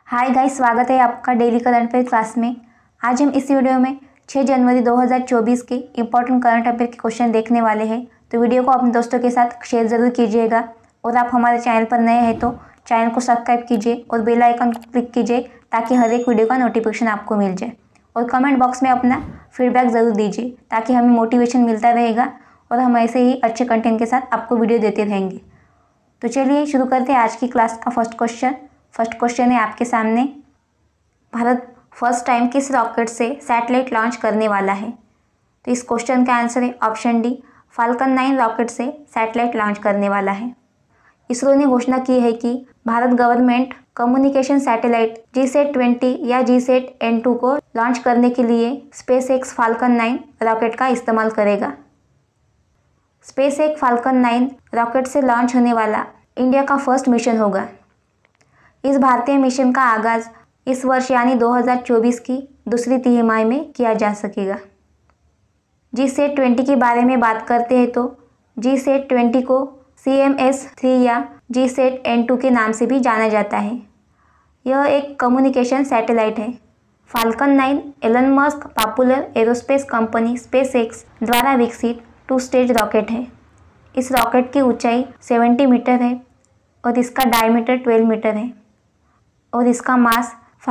Hi guys, स्वागत है आपका डेली करंट अफेयर क्लास में। आज हम इस वीडियो में 6 जनवरी 2024 के इंपॉर्टेंट करंट अफेयर के क्वेश्चन देखने वाले हैं। तो वीडियो को अपने दोस्तों के साथ शेयर ज़रूर कीजिएगा और आप हमारे चैनल पर नए हैं तो चैनल को सब्सक्राइब कीजिए और बेल आइकन को क्लिक कीजिए ताकि हर एक वीडियो का नोटिफिकेशन आपको मिल जाए। और कमेंट बॉक्स में अपना फीडबैक ज़रूर दीजिए ताकि हमें मोटिवेशन मिलता रहेगा और हम ऐसे ही अच्छे कंटेंट के साथ आपको वीडियो देते रहेंगे। तो चलिए शुरू करते हैं आज की क्लास का फर्स्ट क्वेश्चन है आपके सामने। भारत फर्स्ट टाइम किस रॉकेट से सैटेलाइट लॉन्च करने वाला है? तो इस क्वेश्चन का आंसर है ऑप्शन डी, फाल्कन 9 रॉकेट से सैटेलाइट लॉन्च करने वाला है। इसरो ने घोषणा की है कि Bharat government communication satellite GSAT-20 या GSAT-N2 को लॉन्च करने के लिए SpaceX फाल्कन 9 रॉकेट का इस्तेमाल करेगा। SpaceX फाल्कन 9 रॉकेट से लॉन्च होने वाला इंडिया का फर्स्ट मिशन होगा। इस भारतीय मिशन का आगाज़ इस वर्ष यानी 2024 की दूसरी तिमाही में किया जा सकेगा। GSAT-20 के बारे में बात करते हैं तो GSAT-20 को CMS-3 या GSAT-N2 के नाम से भी जाना जाता है। यह एक कम्युनिकेशन सैटेलाइट है। Falcon 9 Elon Musk popular aerospace company SpaceX द्वारा विकसित 2 स्टेज रॉकेट है। इस रॉकेट की ऊंचाई 70 मीटर है और इसका डायमीटर 12 मीटर है और इसका मास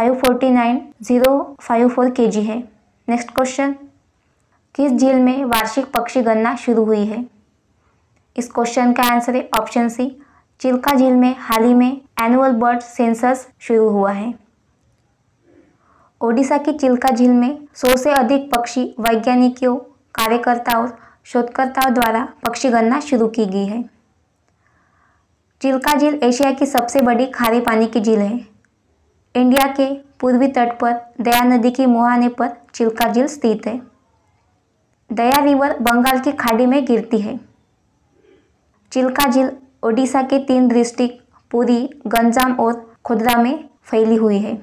549,054 kg है। नेक्स्ट क्वेश्चन, किस झील में वार्षिक पक्षी गणना शुरू हुई है? इस क्वेश्चन का आंसर है ऑप्शन सी, चिल्का झील में हाल ही में एनुअल बर्ड सेंसस शुरू हुआ है। ओडिशा की चिल्का झील में 100 से अधिक पक्षी वैज्ञानिकों, कार्यकर्ताओं, शोधकर्ताओं द्वारा पक्षी गणना शुरू की गई है। चिल्का झील एशिया की सबसे बड़ी खारे पानी की झील है। इंडिया के पूर्वी तट पर दया नदी के मुहाने पर चिल्का झील स्थित है। दया रिवर बंगाल की खाड़ी में गिरती है। चिल्का झील ओडिशा के 3 डिस्ट्रिक्ट पुरी, गंजाम और खोर्धा में फैली हुई है।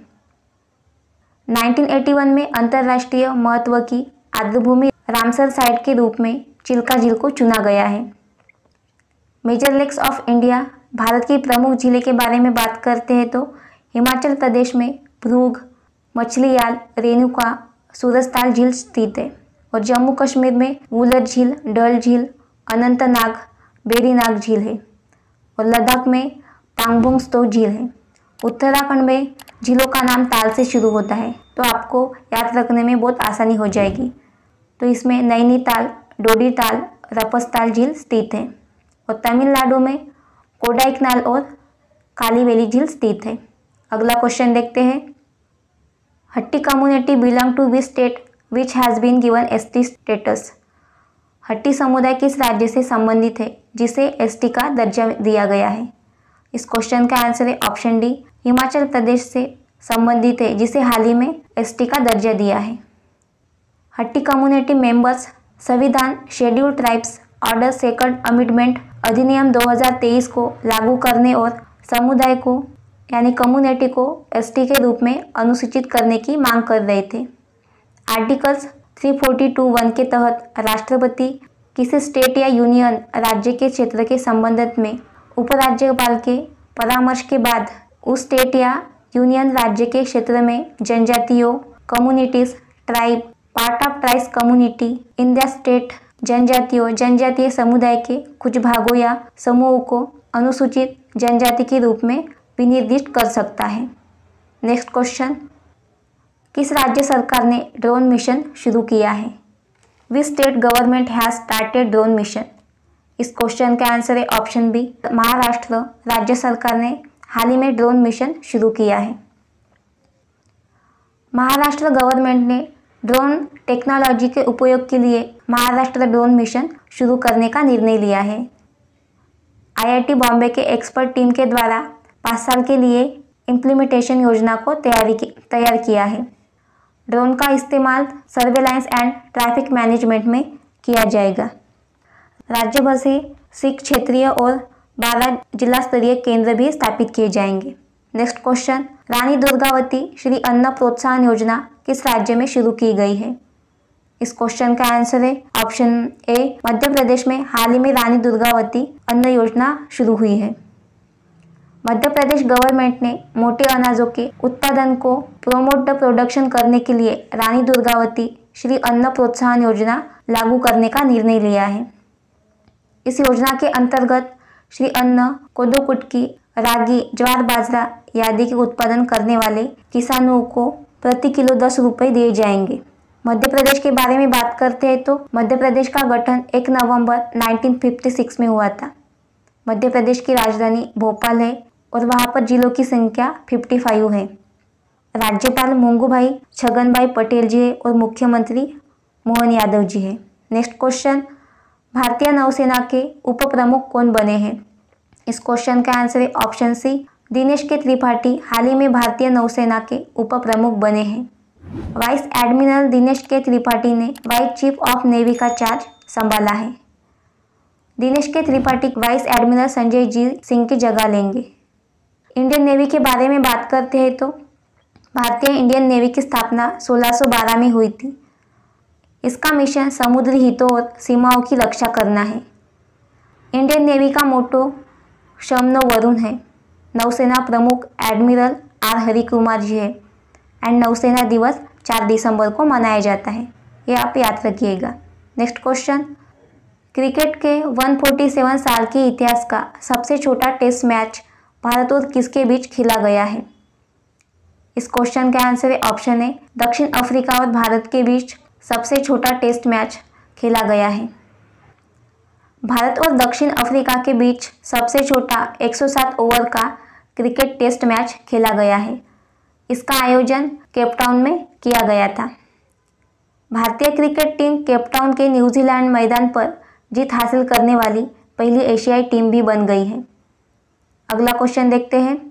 1981 में अंतर्राष्ट्रीय महत्व की आर्द्रभूमि रामसर साइट के रूप में चिल्का झील को चुना गया है। Major lakes of India Bharat की प्रमुख झीलें के बारे में बात करते हैं तो हिमाचल प्रदेश में भृगु, मछलीयाल, रेणुका, सूरजताल झील स्थित है और जम्मू कश्मीर में वुलर झील, डल झील, अनंतनाग, बेरीनाग झील है और लद्दाख में पांगोंग त्सो झील है। उत्तराखंड में झीलों का नाम ताल से शुरू होता है तो आपको याद रखने में बहुत आसानी हो जाएगी। तो इसमें नैनीताल, डोडीताल, रपसताल झील स्थित है और तमिलनाडु में कोडाइकनाल और कालीवेली झील स्थित है। अगला क्वेश्चन देखते हैं, Hatti community belong to which state which has been given ST status? Hatti समुदाय किस राज्य से संबंधित है जिसे ST का दर्जा दिया गया है? इस क्वेश्चन का आंसर है ऑप्शन डी, हिमाचल प्रदेश से संबंधित है जिसे हाल ही में ST का दर्जा दिया है। हट्टी कम्युनिटी मेंबर्स संविधान scheduled tribes order second amendment अधिनियम 2023 को लागू करने और समुदाय को यानी कम्युनिटी को ST के रूप में अनुसूचित करने की मांग कर रहे थे। आर्टिकल्स 342(1) के तहत राष्ट्रपति किसी स्टेट या यूनियन राज्य के क्षेत्र के संबंध में उपराज्यपाल के परामर्श के बाद उस स्टेट या यूनियन राज्य के क्षेत्र में जनजातियों, communities, tribe, part of tribes community in the state, जनजातियों, जनजातीय समुदाय के कुछ भागों या समूहों को अनुसूचित जनजाति के रूप में विनिर्दिष्ट कर सकता है। नेक्स्ट क्वेश्चन, किस राज्य सरकार ने ड्रोन मिशन शुरू किया है? Which state government has started drone mission? इस क्वेश्चन का आंसर है ऑप्शन बी, महाराष्ट्र राज्य सरकार ने हाल ही में ड्रोन मिशन शुरू किया है। महाराष्ट्र गवर्नमेंट ने ड्रोन टेक्नोलॉजी के उपयोग के लिए महाराष्ट्र ड्रोन मिशन शुरू करने का निर्णय लिया है। IIT बॉम्बे के एक्सपर्ट टीम के द्वारा 5 साल के लिए इम्प्लीमेंटेशन योजना को तैयार किया है। ड्रोन का इस्तेमाल सर्वेलांस एंड ट्रैफिक मैनेजमेंट में किया जाएगा। राज्य भर से 6 क्षेत्रीय और 12 जिला स्तरीय केंद्र भी स्थापित किए जाएंगे। नेक्स्ट क्वेश्चन, रानी दुर्गावती श्री अन्न प्रोत्साहन योजना किस राज्य में शुरू की गई है? इस क्वेश्चन का आंसर है ऑप्शन ए, मध्य प्रदेश में हाल ही में रानी दुर्गावती अन्न योजना शुरू हुई है। मध्य प्रदेश गवर्नमेंट ने मोटे अनाजों के उत्पादन को प्रोमोट द प्रोडक्शन करने के लिए रानी दुर्गावती श्री अन्न प्रोत्साहन योजना लागू करने का निर्णय लिया है। इस योजना के अंतर्गत श्री अन्न, कोदो कुटकी, रागी, ज्वार, बाजरा आदि के उत्पादन करने वाले किसानों को प्रति किलो 10 रुपये दिए जाएंगे। मध्य प्रदेश के बारे में बात करते हैं तो मध्य प्रदेश का गठन 1 नवंबर 1956 में हुआ था। मध्य प्रदेश की राजधानी भोपाल है और वहाँ पर जिलों की संख्या 55 है। राज्यपाल मंगूभाई छगनभाई पटेल जी है और मुख्यमंत्री मोहन यादव जी है। नेक्स्ट क्वेश्चन, भारतीय नौसेना के उप प्रमुख कौन बने हैं? इस क्वेश्चन का आंसर है option C, Dinesh K Tripathi हाल ही में भारतीय नौसेना के उप प्रमुख बने हैं। Vice admiral Dinesh K Tripathi ने वाइस चीफ ऑफ नेवी का चार्ज संभाला है। Dinesh K Tripathi vice admiral Sanjay G Singh की जगह लेंगे। इंडियन नेवी के बारे में बात करते हैं तो भारतीय इंडियन नेवी की स्थापना 1612 में हुई थी। इसका मिशन समुद्री हितों और सीमाओं की रक्षा करना है। इंडियन नेवी का मोटो शमनो वरुण है। नौसेना प्रमुख एडमिरल आर हरिकुमार जी है एंड नौसेना दिवस 4 दिसंबर को मनाया जाता है, ये आप याद रखिएगा। नेक्स्ट क्वेश्चन, क्रिकेट के 147 साल के इतिहास का सबसे छोटा टेस्ट मैच भारत और किसके बीच खेला गया है? इस क्वेश्चन का आंसर है ऑप्शन ए, दक्षिण अफ्रीका और भारत के बीच सबसे छोटा टेस्ट मैच खेला गया है। भारत और दक्षिण अफ्रीका के बीच सबसे छोटा 107 ओवर का क्रिकेट टेस्ट मैच खेला गया है। इसका आयोजन केपटाउन में किया गया था। भारतीय क्रिकेट टीम केपटाउन के न्यूजीलैंड मैदान पर जीत हासिल करने वाली पहली एशियाई टीम भी बन गई है। अगला क्वेश्चन देखते हैं।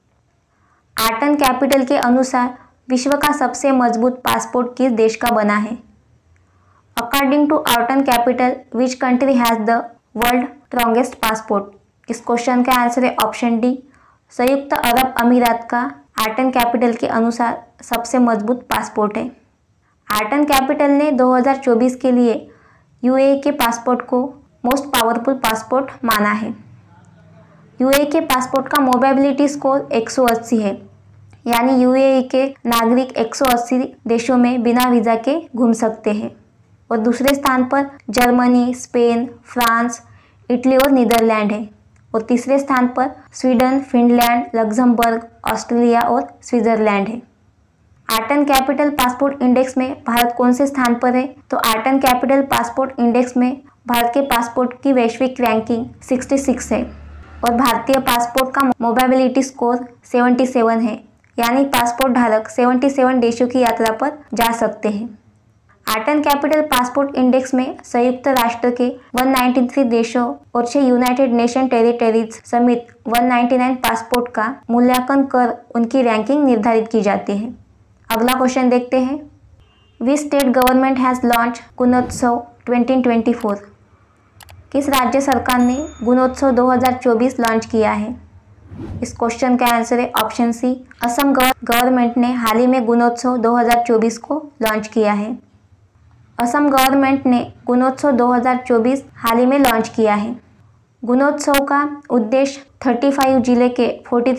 आर्टन कैपिटल के अनुसार विश्व का सबसे मजबूत पासपोर्ट किस देश का बना है? According to Arton Capital which country has the world strongest passport? इस क्वेश्चन का आंसर है ऑप्शन डी, संयुक्त अरब अमीरात का आर्टन कैपिटल के अनुसार सबसे मजबूत पासपोर्ट है। आर्टन कैपिटल ने 2024 के लिए यूएई के पासपोर्ट को मोस्ट पावरफुल पासपोर्ट माना है। यूएई के पासपोर्ट का मोबिलिटी स्कोर 180 है, यानी यूएई के नागरिक 180 देशों में बिना वीज़ा के घूम सकते हैं। और दूसरे स्थान पर जर्मनी, स्पेन, फ्रांस, इटली और नीदरलैंड है। और तीसरे स्थान पर स्वीडन, फिनलैंड, लग्जमबर्ग, ऑस्ट्रेलिया और स्विट्जरलैंड है। आर्टन कैपिटल पासपोर्ट इंडेक्स में भारत कौन से स्थान पर है? तो आर्टन कैपिटल पासपोर्ट इंडेक्स में भारत के पासपोर्ट की वैश्विक रैंकिंग 66 है और भारतीय पासपोर्ट का मोबिलिटी स्कोर 77 है, यानी पासपोर्ट धारक 77 देशों की यात्रा पर जा सकते हैं। आर्टन कैपिटल पासपोर्ट इंडेक्स में संयुक्त राष्ट्र के 193 देशों और 6 यूनाइटेड नेशन टेरिटरीज समेत 199 पासपोर्ट का मूल्यांकन कर उनकी रैंकिंग निर्धारित की जाती है। अगला क्वेश्चन देखते हैं। Which state government has launch Gunotsav 2024? किस राज्य सरकार ने गुणोत्सव 2024 लॉन्च किया है? इस क्वेश्चन का आंसर है ऑप्शन सी, असम गवर्नमेंट ने हाल ही में गुणोत्सव 2024 को लॉन्च किया है। असम गवर्नमेंट ने गुणोत्सव 2024 हाल ही में लॉन्च किया है। गुणोत्सव का उद्देश्य 35 जिले के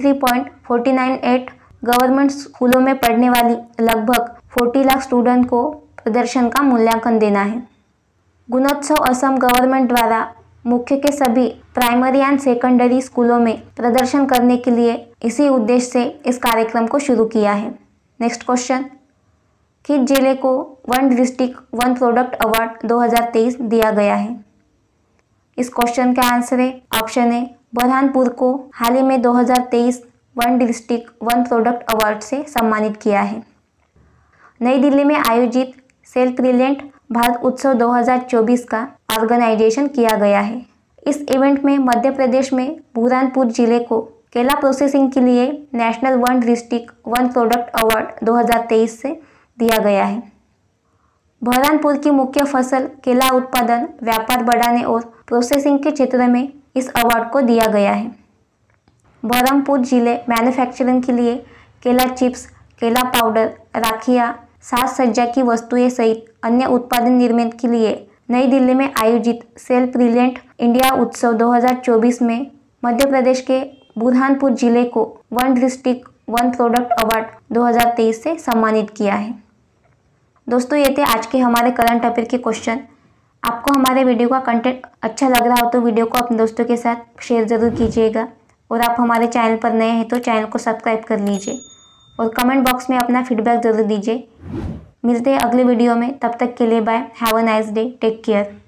43.498 गवर्नमेंट स्कूलों में पढ़ने वाली लगभग 40 लाख स्टूडेंट को प्रदर्शन का मूल्यांकन देना है। गुणोत्सव असम गवर्नमेंट द्वारा मुख्य के सभी प्राइमरी एंड सेकेंडरी स्कूलों में प्रदर्शन करने के लिए इसी उद्देश्य से इस कार्यक्रम को शुरू किया है। नेक्स्ट क्वेश्चन, किस जिले को one district one product award 2023 दिया गया है? इस क्वेश्चन का आंसर है ऑप्शन ए, बुरहानपुर को हाल ही में 2023 one district one product award से सम्मानित किया है। नई दिल्ली में आयोजित सेल्फ रिलायंट भारत उत्सव 2024 का ऑर्गेनाइजेशन किया गया है। इस इवेंट में मध्य प्रदेश में बुरहानपुर जिले को केला प्रोसेसिंग के लिए national one district one product award 2023 से दिया गया है। बुरहानपुर की मुख्य फसल केला उत्पादन, व्यापार बढ़ाने और प्रोसेसिंग के क्षेत्र में इस अवार्ड को दिया गया है। बुरहानपुर जिले मैन्युफैक्चरिंग के लिए केला चिप्स, केला पाउडर, राखियाँ, साज सज्जा की वस्तुएं सहित अन्य उत्पादन निर्माण के लिए नई दिल्ली में आयोजित सेल्फ रिलायंट इंडिया उत्सव 2024 में मध्य प्रदेश के बुरहानपुर जिले को one district one product award 2023 से सम्मानित किया है। दोस्तों, ये थे आज के हमारे करंट अफेयर के क्वेश्चन। आपको हमारे वीडियो का कंटेंट अच्छा लग रहा हो तो वीडियो को अपने दोस्तों के साथ शेयर ज़रूर कीजिएगा, और आप हमारे चैनल पर नए हैं तो चैनल को सब्सक्राइब कर लीजिए और कमेंट बॉक्स में अपना फीडबैक ज़रूर दीजिए। मिलते हैं अगले वीडियो में, तब तक के लिए bye. Have a nice day, take care.